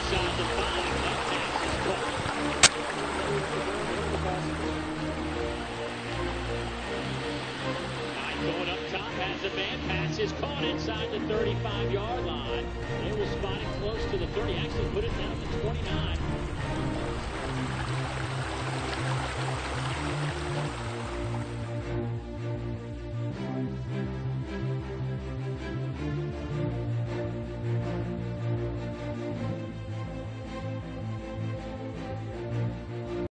inside the 5. That pass is caught. Hyde going up top, has a man. Pass is caught inside the 35-yard line. They will spot it close to the 30. Actually put it down at the 29.